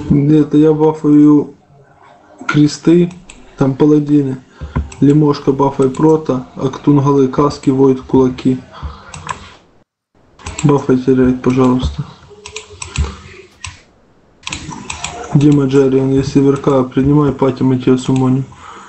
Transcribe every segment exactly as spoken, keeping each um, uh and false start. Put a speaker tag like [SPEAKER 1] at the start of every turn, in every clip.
[SPEAKER 1] Это я бафаю кресты, там паладины. Лимошка бафай прота, актунгалы каски, войд кулаки. Бафайте рейд, пожалуйста. Дима Джерриан, если ВРК, принимай пати, мы тебя сумоним.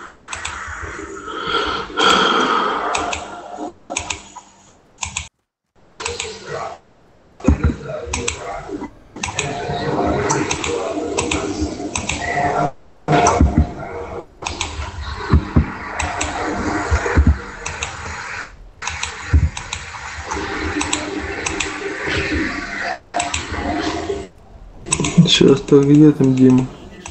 [SPEAKER 1] Сейчас, так, где там Дима?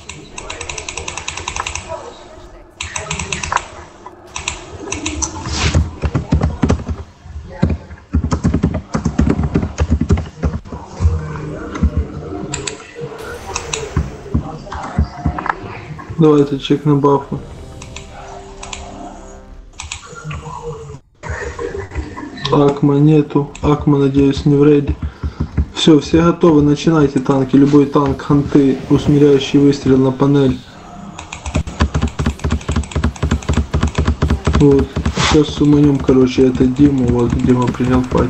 [SPEAKER 1] Давайте чек на бафу. Акма нету. Акма, надеюсь, не в рейде. Все, все готовы, начинайте танки. Любой танк, ханты, усмиряющий выстрел на панель. Вот. Сейчас суманем, короче, это Диму. Вот, Дима принял пати.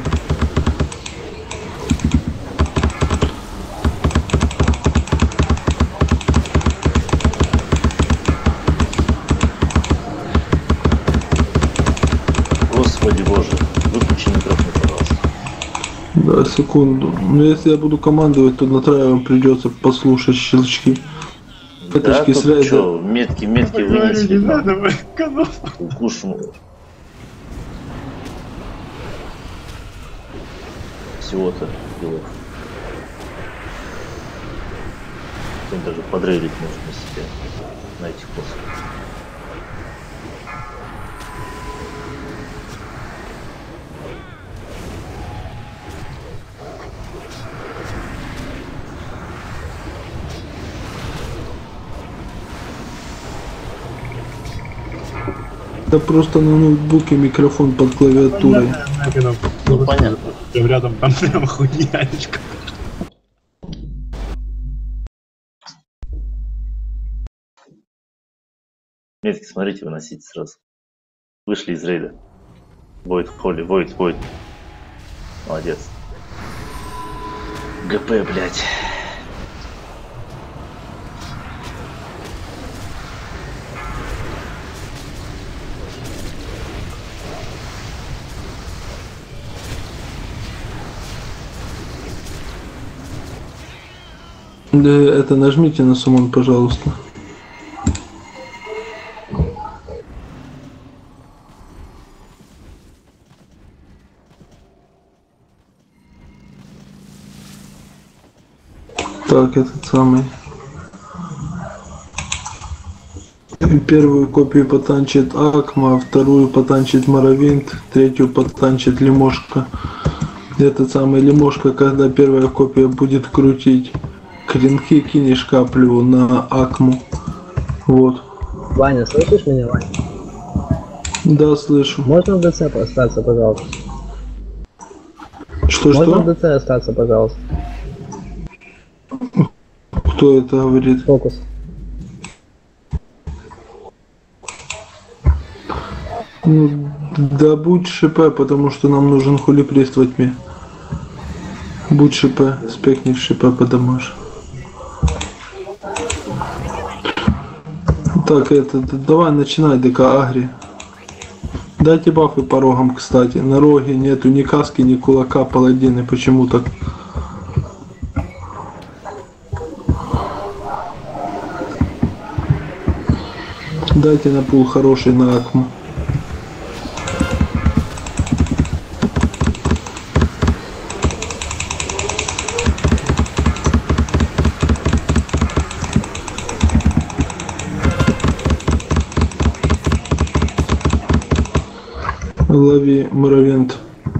[SPEAKER 2] Господи боже, выключи микрофон, пожалуйста.
[SPEAKER 1] Да, секунду. Но если я буду командовать, то на траевом придется послушать щелчки.
[SPEAKER 2] Да, тут что, метки, метки вынесли. Не надо, укушу. Всего-то делов. Кто-нибудь даже подрейлить может на себе, на этих постах.
[SPEAKER 1] Да просто на ноутбуке микрофон под клавиатурой.
[SPEAKER 2] Ну понятно.
[SPEAKER 3] Прям рядом там прям хуйнячка.
[SPEAKER 2] Метки, смотрите, выносите сразу. Вышли из рейда. Войд, холли, войд, войд. Молодец. ГП, блядь.
[SPEAKER 1] Да, это нажмите на суммон, пожалуйста. Так, этот самый. Первую копию потанчит Акма, вторую потанчит Моровинт, третью потанчит Лимошка. Этот самый Лимошка, когда первая копия будет крутить клинки, кинешь каплю на Акму. Вот.
[SPEAKER 4] Ваня, слышишь меня, Ваня?
[SPEAKER 1] Да, слышу.
[SPEAKER 4] Можно в ДЦ остаться, пожалуйста?
[SPEAKER 1] Что,
[SPEAKER 4] Можно
[SPEAKER 1] что?
[SPEAKER 4] в ДЦ остаться, пожалуйста?
[SPEAKER 1] Кто это говорит?
[SPEAKER 4] Фокус.
[SPEAKER 1] Ну, да будь ШП, потому что нам нужен хулиприст во тьме. Будь ШП, спекни ШП подамаш. Так, это, давай начинай ДК Агри. Дайте бафы по рогам, кстати. На роге нету ни каски, ни кулака, паладины. Почему так? Дайте на пул хороший на Акму. Лови Моровинт.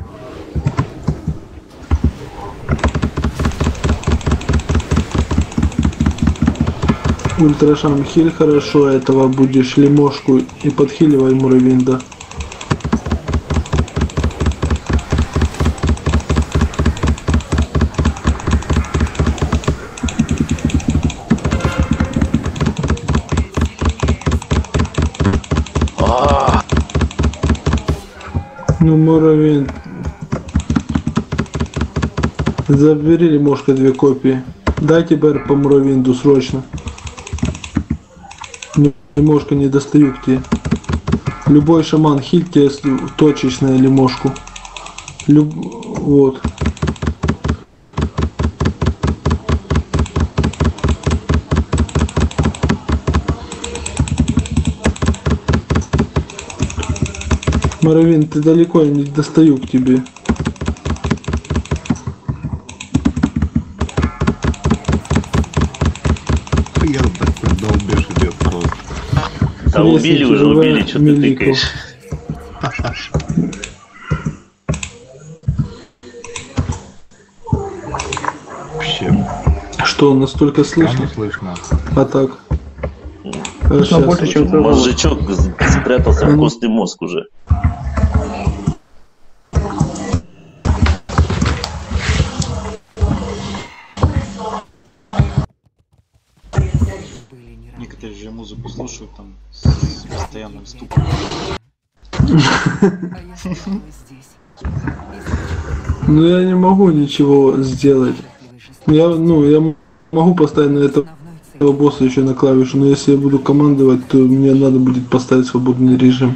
[SPEAKER 1] Ультрашам хиль хорошо, этого будешь Лимошку и подхиливай Моровинда. Ну, Муравин. Забери лимошка две копии. Дай теперь по Муравинду срочно. Лимошка не достаю к тебе. Любой шаман хит тебе точечная лимошку. Люб... Вот. Маравин, ты далеко, я не достаю к тебе.
[SPEAKER 5] Я так долбишь идет просто.
[SPEAKER 2] Да убили уже, убили, что ты тыкаешь.
[SPEAKER 5] Вообще.
[SPEAKER 1] Что, настолько слышно?
[SPEAKER 5] Прямо слышно.
[SPEAKER 1] А так?
[SPEAKER 4] Слышно больше, чем твой голос.
[SPEAKER 2] Мозжечок спрятался в костный мозг уже.
[SPEAKER 6] Некоторые же музыку слушают там с постоянным стуком.
[SPEAKER 1] Ну я не могу ничего сделать. Я, ну, я могу поставить на этого босса еще на клавишу, но если я буду командовать, то мне надо будет поставить свободный режим.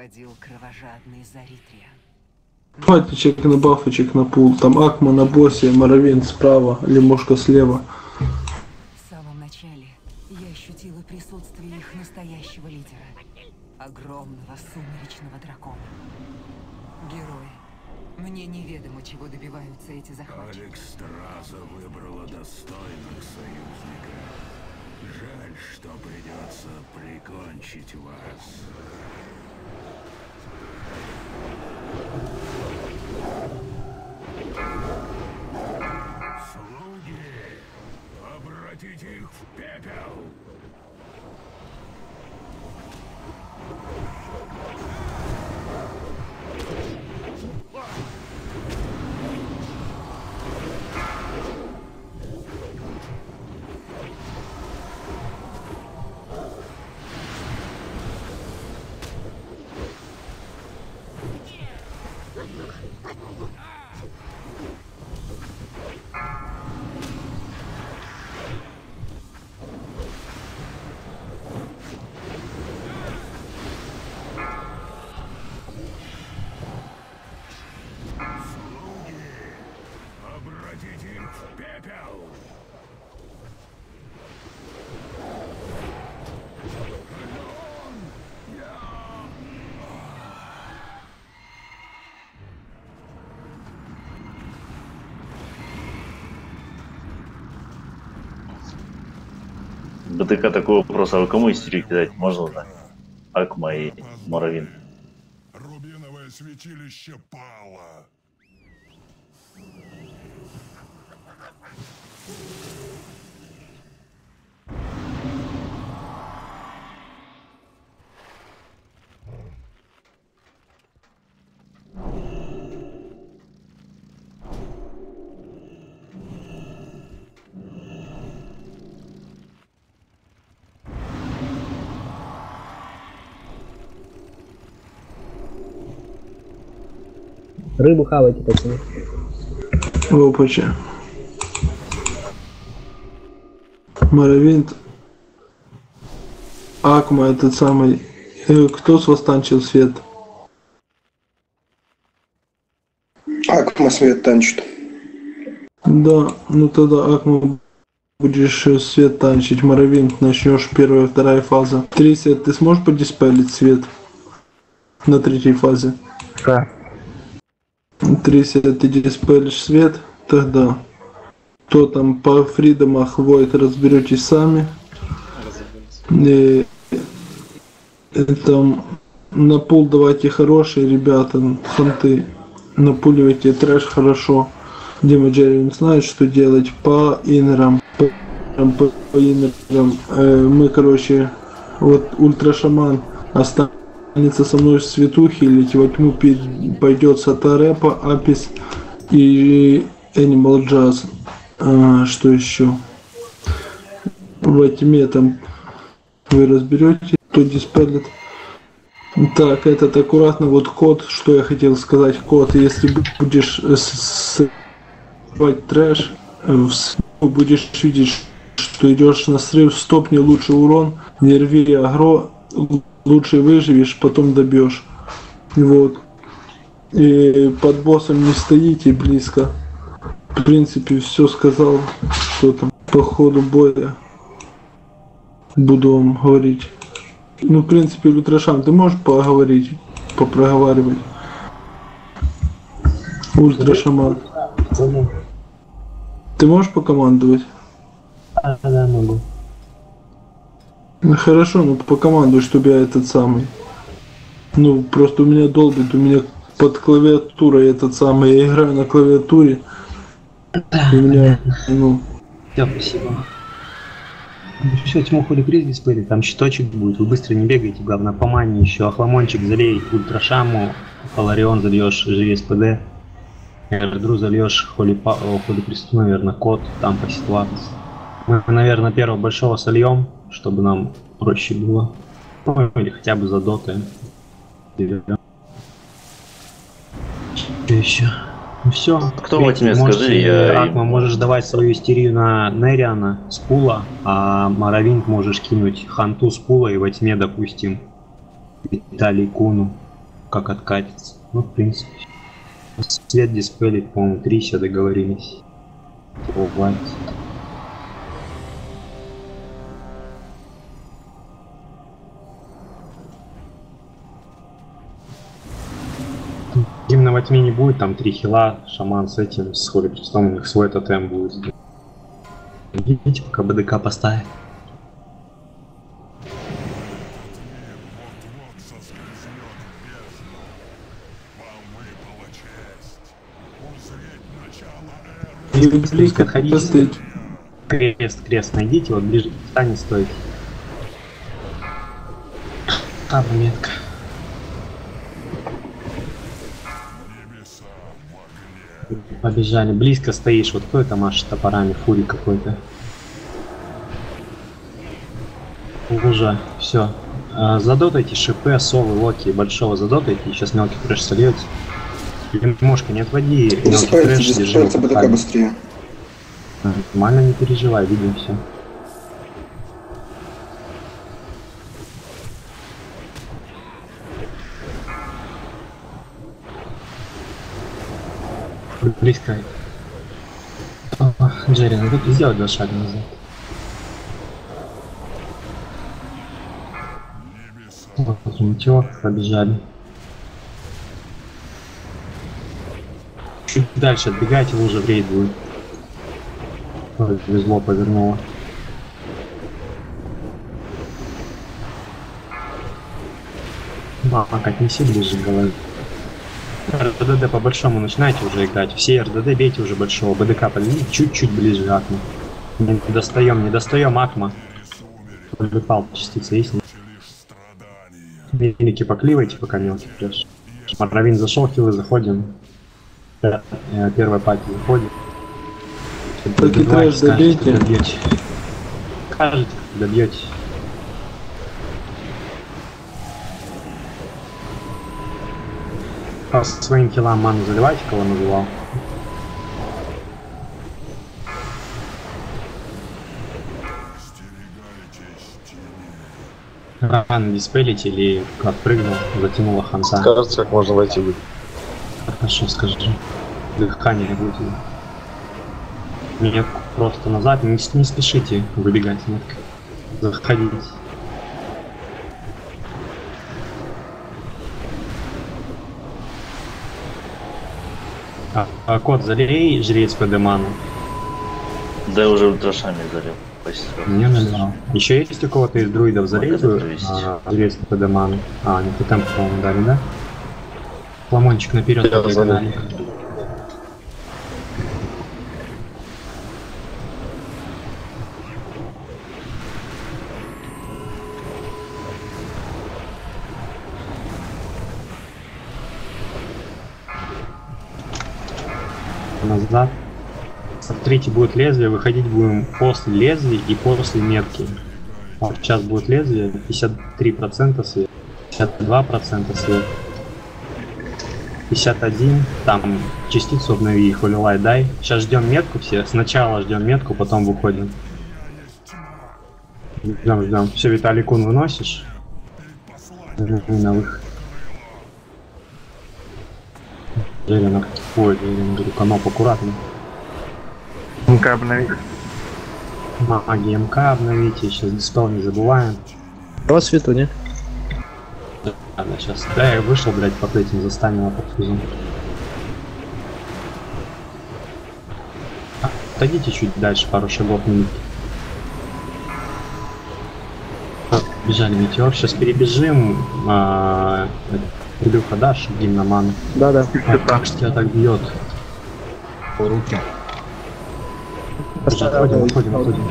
[SPEAKER 1] Давайте чек на баф и чек на пул. Там Акма на боссе, Моровин справа, Лимошка слева.
[SPEAKER 7] В самом начале я ощутила присутствие их настоящего лидера. Огромного сумеречного дракона. Герои. Мне неведомо, чего добиваются эти захватчики.
[SPEAKER 8] Алекстраза выбрала достойных союзников. Жаль, что придется прикончить вас. Слуги, обратите их в пепел!
[SPEAKER 2] БТК такой вопрос, а вы кому истерию кидать можно, да? Акма и Моровин.
[SPEAKER 8] Рубиновое святилище пало.
[SPEAKER 4] Рыбу хавайте, пацаны.
[SPEAKER 1] Опача. Моровинт. Акма этот самый. Э, кто свостанчил свет?
[SPEAKER 9] Акма свет танчит.
[SPEAKER 1] Да, ну тогда Акма будешь свет танчить. Моровинт начнешь первая, вторая фаза. тридцать, ты сможешь подиспелить свет? На третьей фазе.
[SPEAKER 4] Да.
[SPEAKER 1] тридцать ты диспелишь свет, тогда то там по фридомах Void разберетесь сами. И, и там на пул давайте хорошие ребята, ханты, напуливайте трэш хорошо. Дима Джервин знает, что делать по инерам. По, по, по инерам э, мы, короче, вот ультрашаман останется со мной в светухе, или во тьму пойдет Сатарепа, Апис и Animal Jazz. А, что еще? Во тьме там вы разберете, кто диспелит. Так, этот аккуратно, вот код, что я хотел сказать, код, если будешь срывать трэш, будешь видеть, что идешь на срыв, стопни лучше урон, не рви агро, лучше выживешь, потом добьешь. Вот. И под боссом не стоите близко. В принципе, все сказал, что там по ходу боя буду вам говорить. Ну, в принципе, Ультрашам, ты можешь поговорить, попроговаривать? Ультрашаман. Ты можешь покомандовать?
[SPEAKER 4] Да, да, могу.
[SPEAKER 1] Ну, хорошо, ну покомандуй, чтобы я этот самый. Ну, просто у меня долбит, у меня под клавиатурой этот самый, я играю на клавиатуре.
[SPEAKER 4] Да,
[SPEAKER 1] у меня, ну...
[SPEAKER 4] Все, спасибо. Все, тьму хули приз дисплей, там щиточек будет, вы быстро не бегаете, главное по мане еще, Охламончик залей, Ультрашаму, Паларион зальешь, Живи СПД, Эрдру зальешь, Холи, холи Престу, наверное, код, там по ситуации. Мы, наверное, первого большого сольем, чтобы нам проще было, ну или хотя бы за доты. Что еще? Ну все.
[SPEAKER 2] Кто во тьме, скажи, я...
[SPEAKER 4] Акма, можешь давать свою истерию на Нериана с пула, а Моровинт можешь кинуть Ханту с пула и во тьме, допустим, Виталий Куну, как откатится. Ну, в принципе. Свет диспелит, по-моему, три, все договорились. О, хватит. Именно во тьме не будет, там три хила, шаман с этим, с Холи Престом, у них свой тотем будет. Видите, пока БДК поставит. Близко отходите. Крест, крест найдите, вот ближе к не стоит. А, метка. Побежали. Близко стоишь. Вот кто это машет топорами? Фури какой-то. Уже. Все. Задотайте шипы, совы, локи большого задотайте. Сейчас мелкий трэш сольется. Лимошка, не отводи. Мелкий трэш, держи.
[SPEAKER 9] БДК быстрее.
[SPEAKER 4] Нормально, не переживай, видим все. Близко. О, Джерри, надо сделать два шага назад. Вот, ничего, побежали. Чуть дальше отбегайте, лужа в рейд будет. Ой, повезло, повернуло. Мама, как неси ближе к голове. РДД по большому начинайте уже играть. Все РДД бейте уже большого. БДК подвиньте чуть-чуть ближе Акма. Не достаем, не достаем Акма. Выпал частица есть. Велики покливайте, пока мелкий трэш. Моровин зашел, хилы заходим. Первая пати выходит.
[SPEAKER 1] Только трэш добейте.
[SPEAKER 4] Кажете, добьете. По своим килам ману заливайте, кого называл. Ран диспелить или отпрыгнул, затянула ханта.
[SPEAKER 5] Скажите, как можно войти в игру.
[SPEAKER 4] Хорошо, скажи. Дыхание не будет. Нет, просто назад, не, не спешите выбегать, нет. Заходите. А, а кот залей, жрец по деману.
[SPEAKER 2] Да я уже ультрашами залил. Почти.
[SPEAKER 4] Не наливал. Еще есть у кого-то из друидов залезу, а, жрец по деману. А, не по темпу, по-моему, дали, да? Ламончик наперед побегали. Назад. Смотрите, будет лезвие, выходить будем после лезвия и после метки. Вот сейчас будет лезвие, пятьдесят три процента света. пятьдесят два процента свет. пятьдесят один, там частицу обнови, холилай дай. Сейчас ждем метку все. Сначала ждем метку, потом выходим. Ждем, ждем. Все, Виталий Кун выносишь. На выход. Джеринок. Ой, Джеринок, говорю, каноп аккуратно.
[SPEAKER 10] МК обновить.
[SPEAKER 4] Маги МК обновите, сейчас диспел не забываем.
[SPEAKER 10] По свету, не?
[SPEAKER 4] Ладно, сейчас. Да, я вышел, блядь, под этим застанил под фузом. Отойдите чуть дальше, пару шагов минут. Бежали метеор, сейчас перебежим. А, Илюха, дашь гимн ману?
[SPEAKER 10] Да, да.
[SPEAKER 4] А, как же тебя так бьет?
[SPEAKER 10] По руке.
[SPEAKER 4] Выходим, выходим, выходим.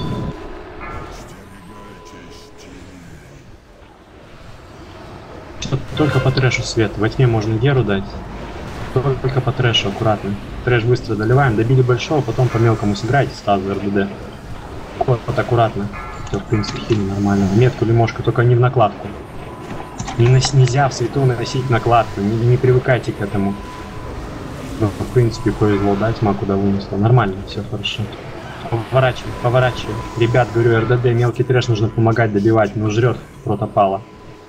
[SPEAKER 4] Только по трэшу свет. Во тьме можно геру дать. Только по трэшу, аккуратно. Трэш быстро доливаем. Добили большого, потом по мелкому сыграйте стазу РДД. Вот, вот аккуратно. Все, в принципе, хили нормально. Метку лимошка, только не в накладку. Не нос, нельзя в свету наносить накладку. Не, не привыкайте к этому. Ну, в принципе, повезло, да, тьма куда вынесла. Нормально, все хорошо. Поворачивай, поворачивай. Ребят, говорю, РДД, мелкий трэш нужно помогать добивать, но жрет протопала.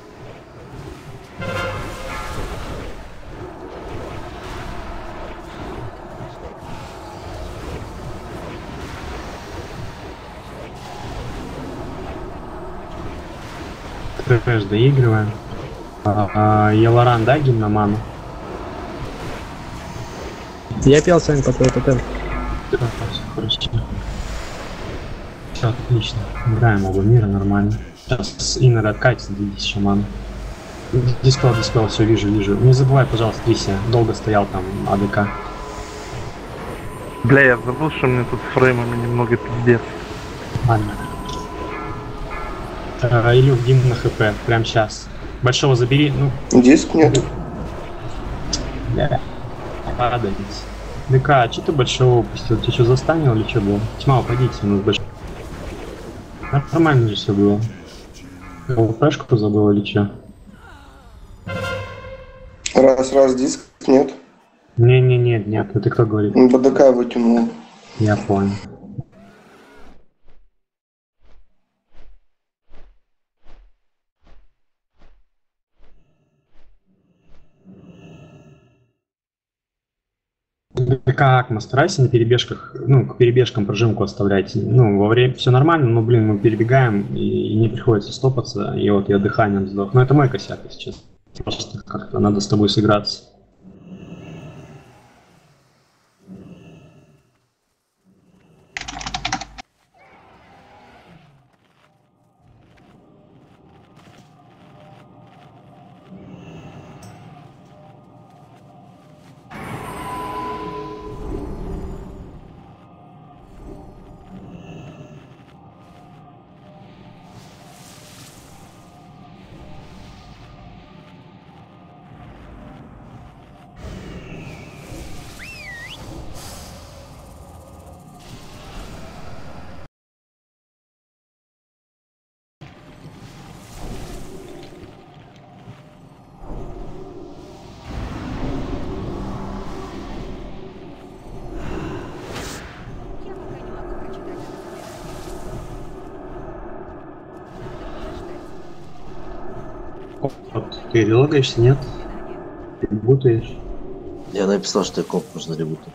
[SPEAKER 4] Трэш доигрываем. А, а, Елоран, да, гимн на ману?
[SPEAKER 10] Я пел сами по твоему тотем.
[SPEAKER 4] Да, все хорошо. Все отлично. Играем оба мира нормально. Сейчас иннер откатится, двигайтесь шаман. Диспел, диспел, все вижу, вижу. Не забывай, пожалуйста, Трисия. Долго стоял там АДК.
[SPEAKER 10] Бля, я забыл, что мне тут с фреймами немного пиздец.
[SPEAKER 4] Ладно. Э, Илюх, гимн на хп, прям сейчас. Большого забери, ну.
[SPEAKER 9] Диск нет.
[SPEAKER 4] Бля. Падать. ДК, а что ты большого упустил? Ты что, застанил или что было? Тьма, уходите, у нас больше. Нормально же все было. ЛПшку забыл или что?
[SPEAKER 9] Раз, раз, диск нет.
[SPEAKER 4] Не-не-не, нет, это кто говорит?
[SPEAKER 9] Он по ДК вытянул.
[SPEAKER 4] Я понял. Как мы старайся на перебежках, ну, к перебежкам прожимку оставлять. Ну, во время все нормально, но, блин, мы перебегаем и, и не приходится стопаться, и вот я дыханием сдох. Но это мой косяк, если честно. Просто как-то надо с тобой сыграться. Вот, ты релогаешься, нет? Ты бутаешь.
[SPEAKER 2] Я написал, что комп нужно ребутать.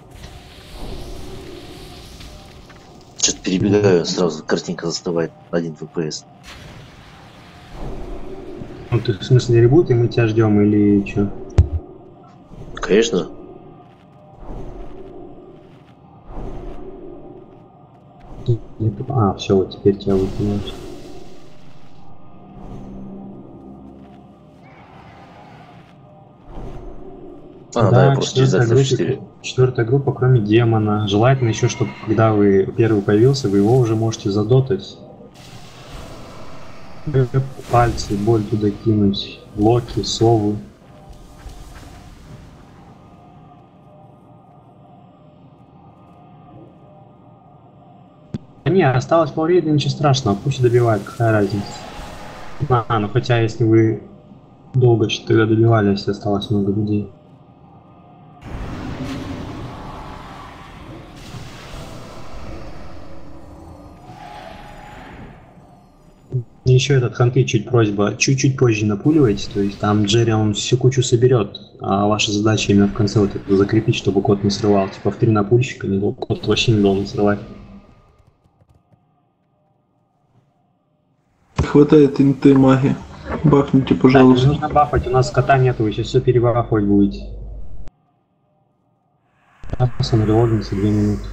[SPEAKER 2] Что-то перебегаю, сразу картинка застывает. Один эф пи эс.
[SPEAKER 4] Ну ты в смысле ребут, и мы тебя ждем или что?
[SPEAKER 2] Конечно.
[SPEAKER 4] А, все, вот теперь тебя выкинуть.
[SPEAKER 2] А, да,
[SPEAKER 4] да,
[SPEAKER 2] я просто через эф четыре.
[SPEAKER 4] Четвертая группа, кроме демона. Желательно еще, чтобы когда вы первый появился, вы его уже можете задотать. Пальцы, боль туда кинуть, блоки, совы. Не, осталось полвреда, ничего страшного, пусть добивает, какая разница. А, ну хотя если вы Долго что-то тогда добивались, осталось много людей. И еще этот ханты, чуть просьба, чуть-чуть позже напуливайте, то есть там Джерри он всю кучу соберет, а ваша задача именно в конце вот это закрепить, чтобы кот не срывал. Типа в три напульщика, не, кот вообще не должен срывать.
[SPEAKER 1] Хватает инты маги. Бафните,
[SPEAKER 4] Да,
[SPEAKER 1] пожалуйста.
[SPEAKER 4] не нужно бафать, у нас кота нету, вы сейчас все перебафать будете. Сейчас он релогнется две минуты.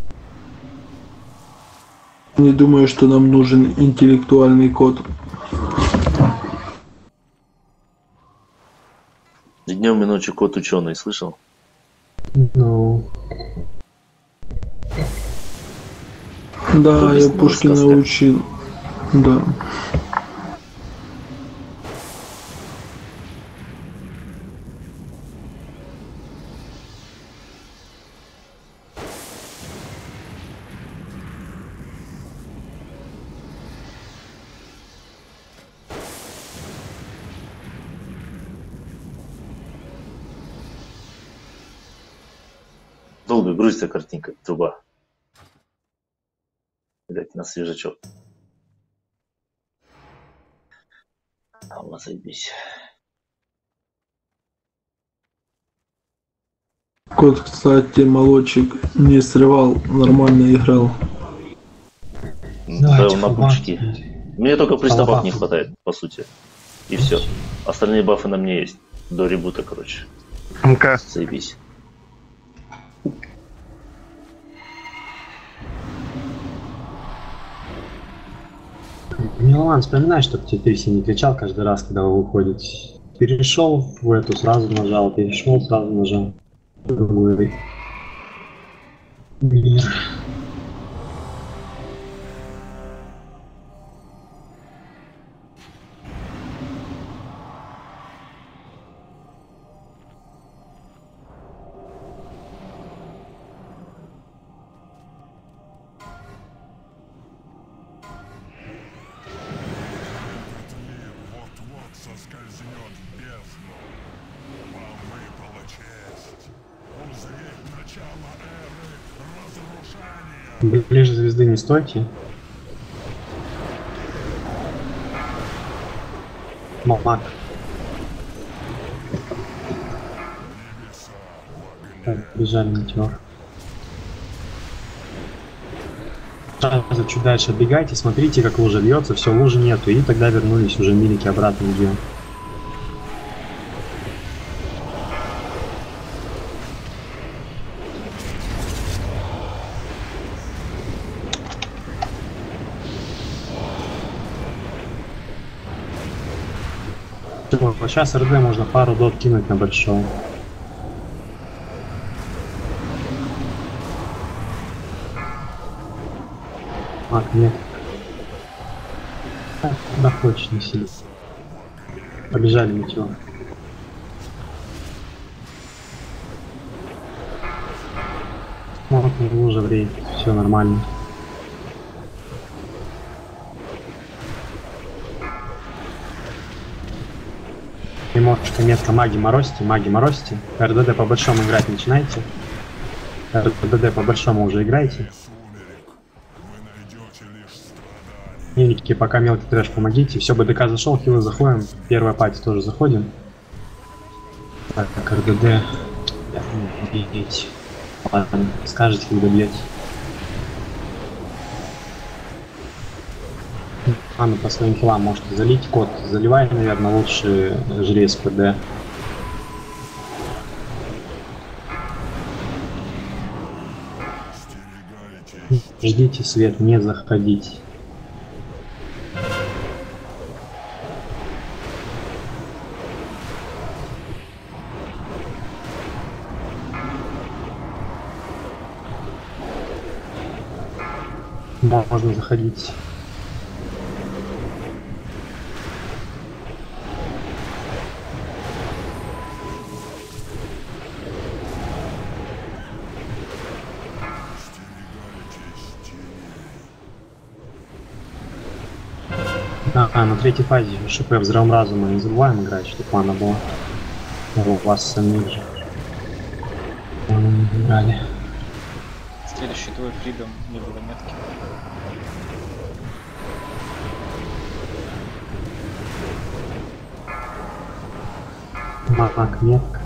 [SPEAKER 1] Не думаю, что нам нужен интеллектуальный код.
[SPEAKER 2] Днем и ночью кот ученый, слышал?
[SPEAKER 4] Ну,
[SPEAKER 1] Да, я
[SPEAKER 2] Доблестного
[SPEAKER 1] Пушкина
[SPEAKER 2] сказка.
[SPEAKER 1] учил. Да.
[SPEAKER 2] Долго грузится картинка, труба. Видать, на свежачок. А у вас заебись.
[SPEAKER 1] Кот, кстати, молодчик не срывал, нормально играл.
[SPEAKER 2] Да,
[SPEAKER 4] давайте
[SPEAKER 2] на пучки. Мне только приступов не
[SPEAKER 4] бафу.
[SPEAKER 2] хватает, по сути. И все. Остальные бафы на мне есть. До ребута, короче.
[SPEAKER 10] МК.
[SPEAKER 2] Заебись.
[SPEAKER 4] Милан, вспоминай, чтобы тебе Триси не кричал каждый раз, когда вы выходите. Перешел в эту, сразу нажал, перешел, сразу нажал. Другой мир.
[SPEAKER 8] Вот-вот соскользнет в бездну. Вам выпала честь узреть начало эры разрушения.
[SPEAKER 4] Ближе звезды не стойте. Мак. Так, бежали метеор. Сразу чуть дальше отбегайте, смотрите, как лужа льется, все, лужи нету, и тогда вернулись уже милики обратно где. Вот сейчас РД можно пару дот кинуть на большого. Ак, нет. Так, куда хочешь, не сильно. Побежали метеор. Вот, лужа в рейд, все нормально. Немножечко метка маги морозьте, маги морозьте. РДД по большому играть начинайте. РДД по большому уже играйте. Милики, пока мелкий трэш, помогите. Все, БДК зашел, хилы заходим. Первая пати тоже заходим. Так, как РДД. Я не бейте. Ладно, скажете, когда бьете. Ладно, по своим хилам можете залить. Код заливай, наверное, лучше жрец ПД. Ждите свет, не заходите. Да, можно заходить. А, а, на третьей фазе ШП взрывом разума не забываем играть, чтобы мана была. У вас самих же. Ману не играли.
[SPEAKER 6] Следующий твой фридом не было метки.
[SPEAKER 4] Маг, метка.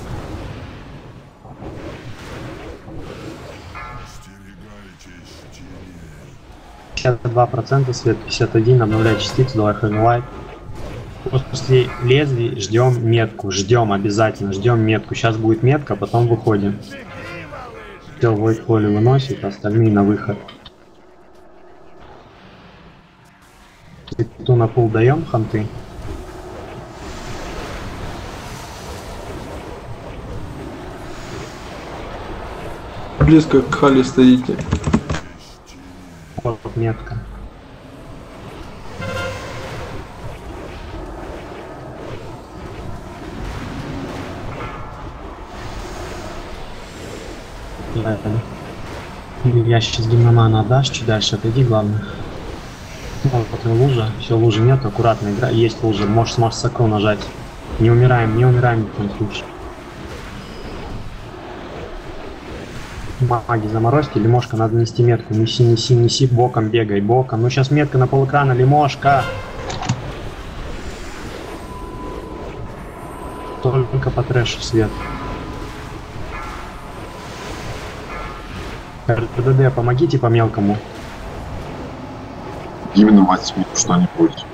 [SPEAKER 4] пятьдесят два процента свет, пятьдесят один, обновляй частицу, давай хайлайт. После лезвий ждем метку, ждем обязательно, ждем метку. Сейчас будет метка, потом выходим. Все, Void Holy выносит, остальные на выход. Ту на пул даем ханты.
[SPEAKER 1] Близко к Хали стоите.
[SPEAKER 4] Вот метка. Я сейчас гимноману отдашь, чуть дальше отойди, главное. Вот лужа, все, лужи нет, аккуратно игра. Есть лужа, можешь сможешь сокол нажать. Не умираем, не умираем ни в коем случае. Маги заморозьте, Лимошка, надо нести метку. Неси, неси, неси, боком бегай, боком. Ну сейчас метка на полэкрана, Лимошка. Только по трэшу свет. РДД, помогите по мелкому.
[SPEAKER 5] Именно мать что-нибудь.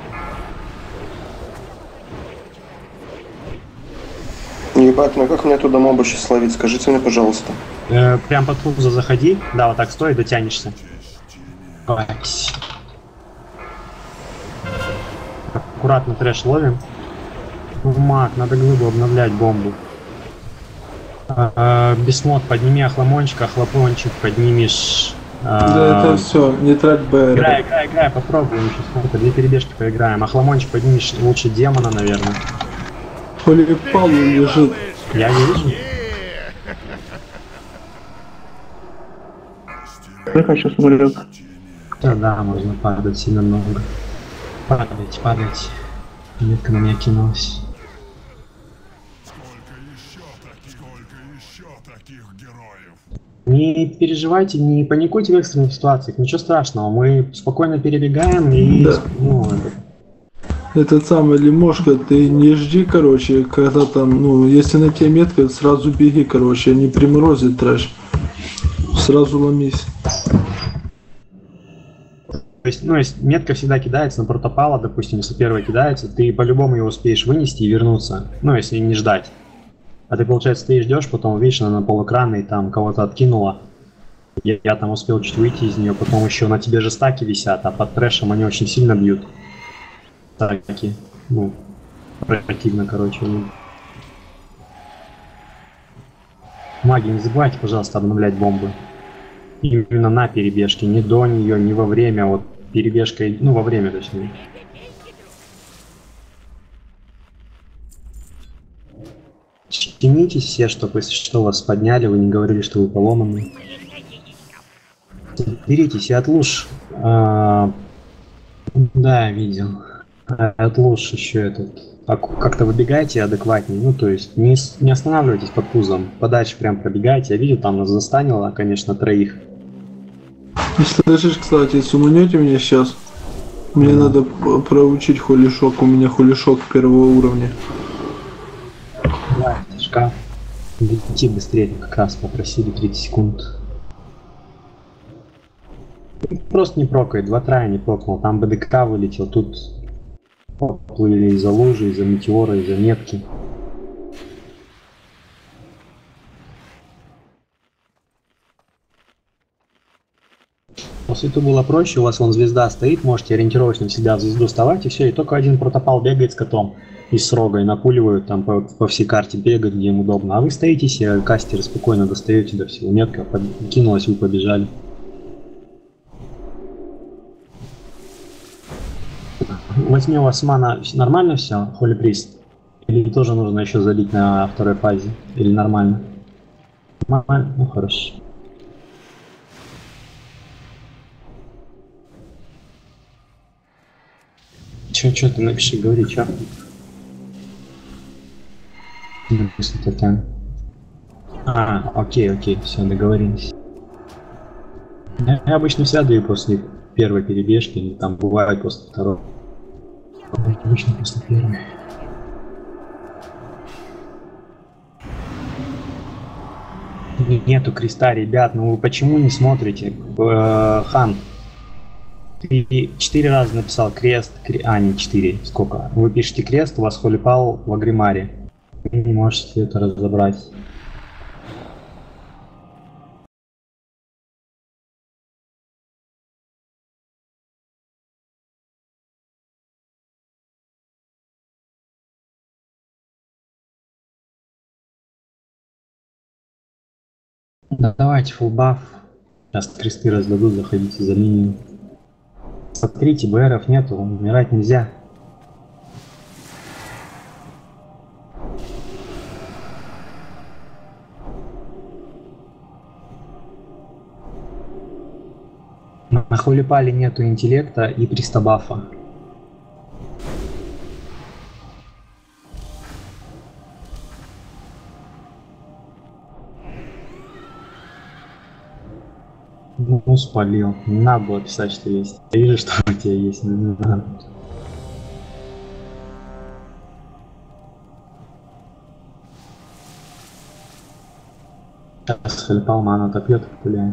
[SPEAKER 9] Ебать, ну как мне туда моба сейчас ловить? Скажите мне, пожалуйста.
[SPEAKER 4] Э, прям под фуза заходи. Да, вот так стой, дотянешься. Ой. Аккуратно трэш ловим. Маг, надо глыбу обновлять, бомбу. А, Бесмот, подними охламончик, охлапончик, поднимешь... А...
[SPEAKER 1] Да это все, не трать БР.
[SPEAKER 4] Играй, играй, играй, попробуем еще сколько, две перебежки поиграем. Охламончик поднимешь лучше демона, наверное.
[SPEAKER 1] Холи Палу лежит.
[SPEAKER 4] Я не вижу.
[SPEAKER 10] Я хочу смотреть.
[SPEAKER 4] Да, да, можно падать сильно много. Падайте, падайте. Метка на меня кинулась. Не переживайте, не паникуйте в экстренных ситуациях, ничего страшного. Мы спокойно перебегаем и...
[SPEAKER 1] Да.
[SPEAKER 4] Ну,
[SPEAKER 1] Этот самый Лимошка, ты не жди, короче, когда там, ну, если на тебе метка, сразу беги, короче, не приморозит трэш. Сразу ломись.
[SPEAKER 4] То есть, ну, если метка всегда кидается на протопала, допустим, если первая кидается, ты по-любому его успеешь вынести и вернуться. Ну, если не ждать. А ты, получается, ты ждешь, потом увидишь, она на полэкрана и там кого-то откинула. Я, я там успел чуть выйти из нее, потом еще на тебе же стаки висят, а под трэшем они очень сильно бьют. Стаки. Ну, противно, короче. Маги, не забывайте, пожалуйста, обновлять бомбы. Именно на перебежке, не до нее, не во время, вот перебежка, ну, во время, точнее. Чинитесь все, чтобы, если что, вас подняли, вы не говорили, что вы поломаны. Беритесь и от луж. А, да, видел. От луж еще этот. Как-то выбегайте адекватнее, ну, то есть не, не останавливайтесь под пузом. Подальше прям пробегайте. Я видел, там нас застанило, конечно, троих.
[SPEAKER 1] Слышишь, кстати, суманете меня сейчас? Мне mm. надо проучить холишок, у меня холишок первого уровня.
[SPEAKER 4] Да, шкаф. Лети быстрее, как раз попросили тридцать секунд. Просто не прокает, два трая не прокнул. Там БДК вылетел, тут плыли из-за лужи, из-за метеора, из-за метки. По сути было проще, у вас вон звезда стоит, можете ориентировочно всегда в звезду вставать и все, и только один протопал бегает с котом и с рогой напуливают там по, по всей карте, бегать где им удобно. А вы стоите себе, кастеры спокойно достаете до всего, метка кинулась, вы побежали. Возьми у вас мана, нормально все, Holy Priest? Или тоже нужно еще залить на второй фазе? Или нормально? Нормально, ну хорошо. Чё, чё ты напиши, говори, чё? Если ты там. А, окей, окей, все, договорились. Я, я обычно сяду после первой перебежки, или там бывает после второй. Обычно после первой. Нету креста, ребят, ну вы почему не смотрите? Э, Хан, ты четыре раза написал крест, кре... а не четыре, сколько? Вы пишете крест, у вас холипал в Агримаре. Вы не можете это разобрать. Да, давайте фулбаф. Сейчас кресты раздадут, заходите за линию. Смотрите, БРов нету, умирать нельзя. На холипале нету интеллекта и пристабафа. Ну, спалил. Не надо было писать, что есть. Я вижу, что у тебя есть, но не надо. Сейчас холипал ману отопьет и пуляет.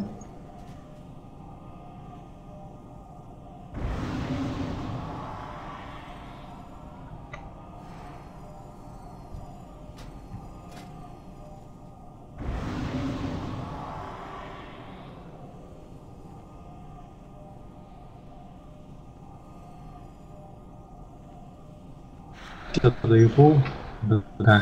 [SPEAKER 4] Что-то даю пол? Да.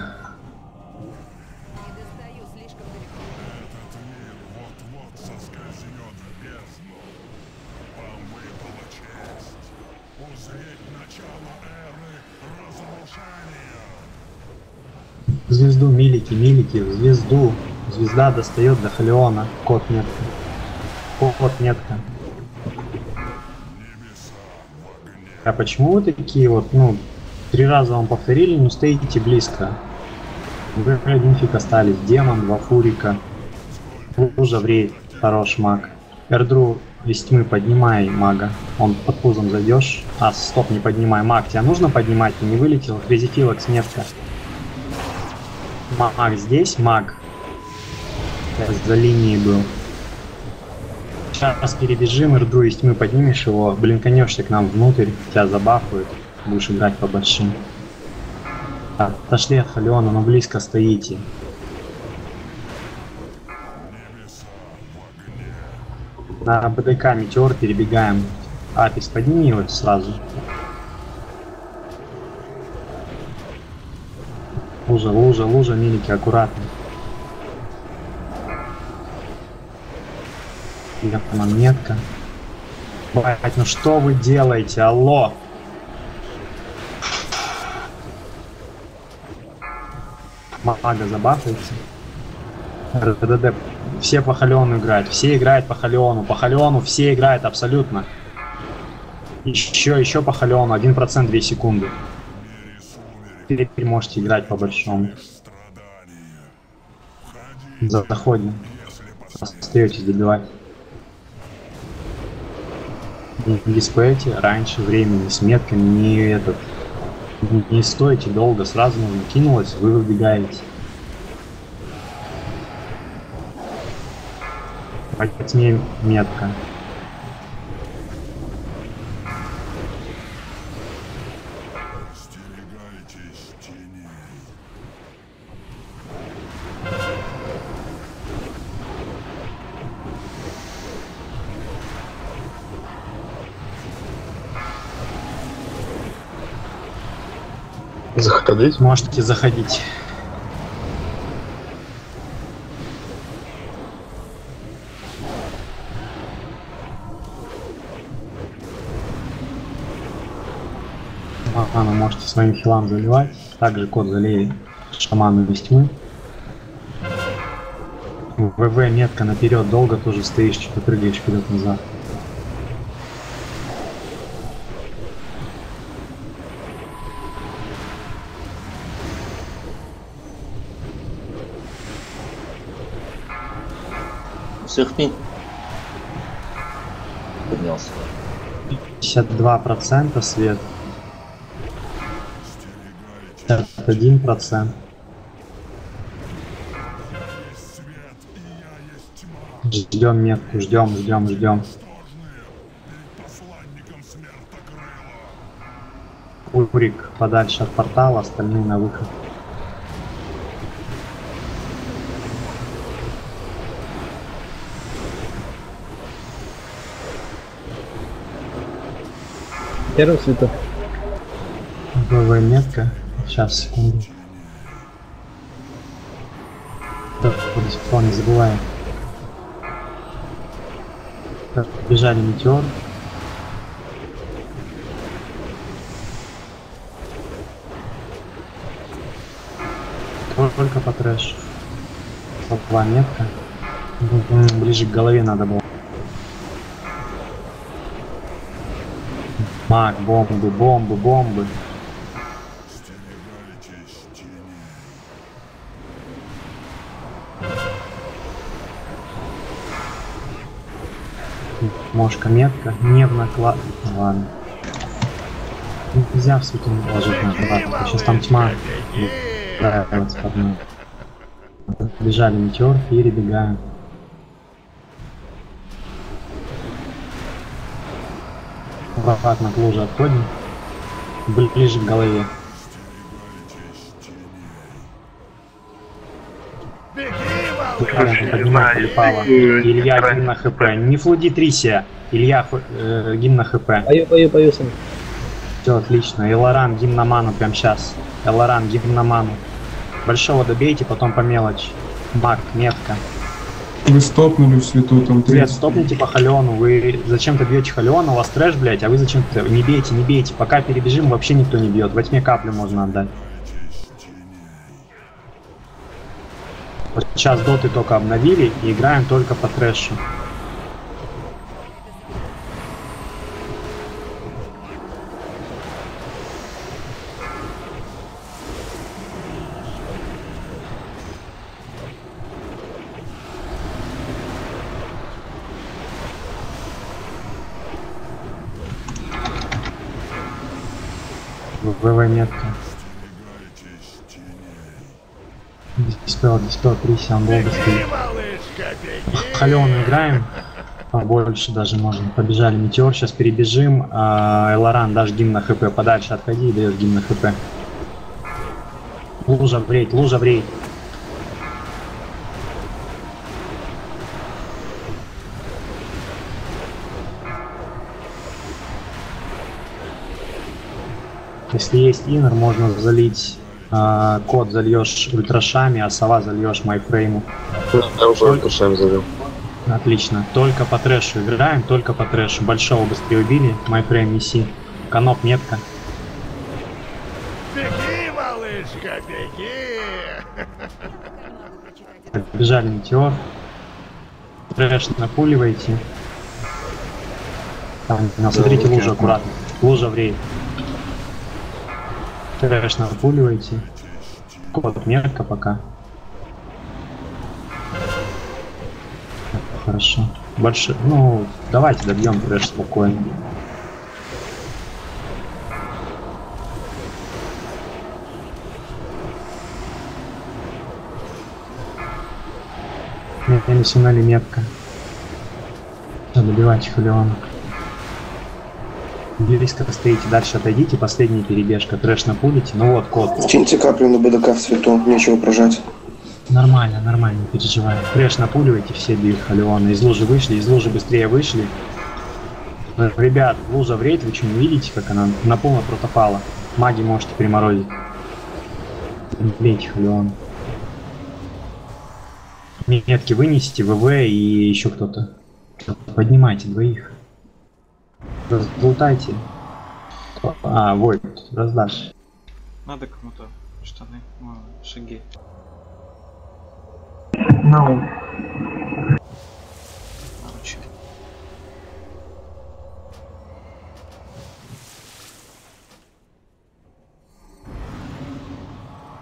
[SPEAKER 8] Вот-вот соскользнет в бездну. Вам выпала честь узреть начало эры разрушения.
[SPEAKER 4] Звезду, милики, милики, звезду. Звезда достает до Халиона. Код метка. Код метка. А почему вы такие вот, ну, три раза вам повторили, но стоите близко? Вы один фиг остались. Демон, два фурика. Лужа врейд, хорош маг. Эрдру из тьмы поднимай мага. Он под пузом зайдешь. А, стоп, не поднимай маг. Тебя нужно поднимать, ты не вылетел. Хризифилокс метка. Маг здесь, маг. Я за линией был. Сейчас перебежим, Эрдру из тьмы поднимешь его, блинканешься к нам внутрь, тебя забафуют, будешь играть по большим. Так, отошли от Халиона, но близко стоите. На БДК метеор перебегаем. Апис, подними его сразу. Лужа, лужа, лужа, милики, аккуратно. Монетка. Блять, ну что вы делаете? Алло! Мага забафается. РДД. Все по Халиону играют. Все играют по Халиону. По Халиону все играют абсолютно. Еще, еще по Халиону. один процент две секунды. Теперь можете играть по большому. Заходим. Остаетесь добивать. Не спейте раньше времени с метками, не этот. Не стойте долго, сразу нужно кинулось, вы выбегаете. По тьме метка.
[SPEAKER 10] Заходить?
[SPEAKER 4] Можете заходить. Ага, ну можете своим хилам заливать. Также код залей шаману без тьмы. ВВ метка наперед, долго тоже стоишь, что-то прыгаешь вперед-назад.
[SPEAKER 2] Сюрпи. Поднялся.
[SPEAKER 4] пятьдесят два процента свет. пятьдесят один процент. Ждем метку, ждем, ждем, ждем. Урик подальше от портала, остальные на выход.
[SPEAKER 10] Первый свету.
[SPEAKER 4] ВВ метка. Сейчас, секунду. Так, не забываем. Так, бежали метеор. Только по трэшу. Два метка. Ближе к голове надо было. Маг, бомбы, бомбы, бомбы. Мошка метка, не в наклад. Ладно. Нельзя в свету ложить на хватку. Сейчас там тьма. Нравится под мной. Бежали метеор, перебегаем. Обратно к луже отходим. Ближе к голове. Поднимай, полипала. Илья гимн на хп. Не флуди Трисия. Илья э, гимн на хп.
[SPEAKER 10] Пою, пою, пою сам.
[SPEAKER 4] Все отлично. Элоран гимн на ману прям сейчас. Элоран гимн на ману. Большого добейте, потом по мелочи. Маг, метка.
[SPEAKER 11] Вы стопнули в свету там
[SPEAKER 4] Свет, стопните по Халену. Вы зачем-то бьете Халена, у вас трэш, блять, а вы зачем-то не бейте, не бейте. Пока перебежим, вообще никто не бьет. Во тьме каплю можно отдать. Вот сейчас доты только обновили и играем только по трэшу. ВВ метка. Диспел, диспел, Трисия, он долго стоит. Халён играем. Побольше даже можно. Побежали метеор, сейчас перебежим. А, Элоран, дашь гимн на хп. Подальше отходи и даешь гимн на хп. Лужа в рейд, лужа в рейд. Если есть иннер, можно залить э, код, зальешь ультрашами, а сова зальешь майфрейму.
[SPEAKER 10] Я уже ультрашами залил.
[SPEAKER 4] Отлично. Только по трэшу играем, только по трэшу. Большого быстрее убили. Майфрейм неси. Каноп метка.
[SPEAKER 12] Беги, малышка, беги!
[SPEAKER 4] Бежали метеор. Трэш напуливайте. Там, ну, смотрите, лужа аккуратно. Лужа в рейд. Трэш напуливайте. Код метка пока. Хорошо. Больше, ну, давайте добьем трэш спокойно. Нет, я не сунали метка. Надо добивать Халеона. Близко стоите, дальше отойдите, последняя перебежка, трэш напулите, ну вот код.
[SPEAKER 9] Киньте каплю на БДК в свету, нечего прожать.
[SPEAKER 4] Нормально, нормально, не переживаем. Трэш напуливайте, все бьют Халеона. Из лужи вышли, из лужи быстрее вышли. Ребят, лужа в рейд, вы что, не видите, как она на полно протопала? Маги можете приморозить. Бейте Халеона. Метки вынесите, ВВ и еще кто-то. Поднимайте двоих. Разлутайте. А, Войт, раздашь.
[SPEAKER 6] Надо кому-то штаны, ну, шаги.
[SPEAKER 10] Ну.
[SPEAKER 6] Наручи.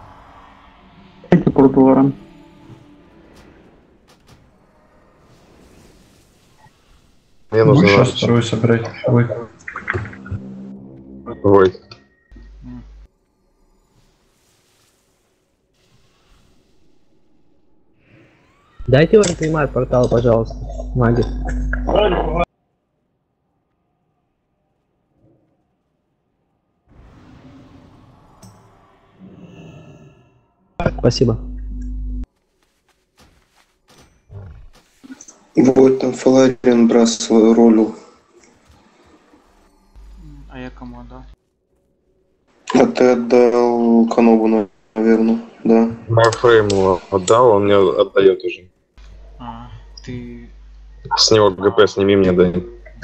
[SPEAKER 10] Это пурпуром. Мне нужно
[SPEAKER 11] Будешь
[SPEAKER 10] Наруча.
[SPEAKER 11] вторую собирать? Ой.
[SPEAKER 10] Войд. Дайте вам принимать портал, пожалуйста, маги. Спасибо.
[SPEAKER 9] Вот там Фалариан бросил ролю.
[SPEAKER 6] А я кому отдал?
[SPEAKER 9] А ты отдал Канобу, наверное, да.
[SPEAKER 10] Майфрейм ему отдал, он мне отдает уже.
[SPEAKER 6] А, ты...
[SPEAKER 10] С него ГП сними, мне дай.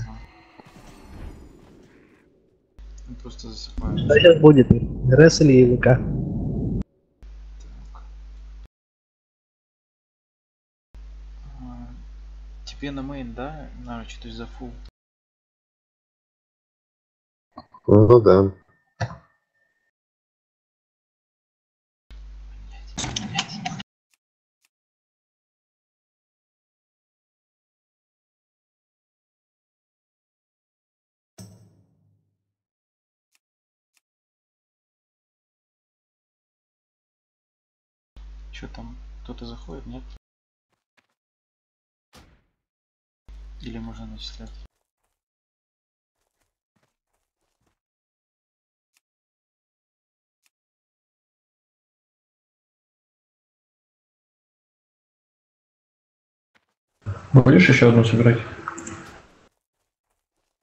[SPEAKER 6] Он просто засыпает.
[SPEAKER 10] Что сейчас будет? РС или ВК?
[SPEAKER 6] А, тебе на мейн, да? Наверное, что-то за фул.
[SPEAKER 10] Ну да.
[SPEAKER 6] Что там? Кто-то заходит, нет? Или можно начислять?
[SPEAKER 11] Будешь еще одну собирать?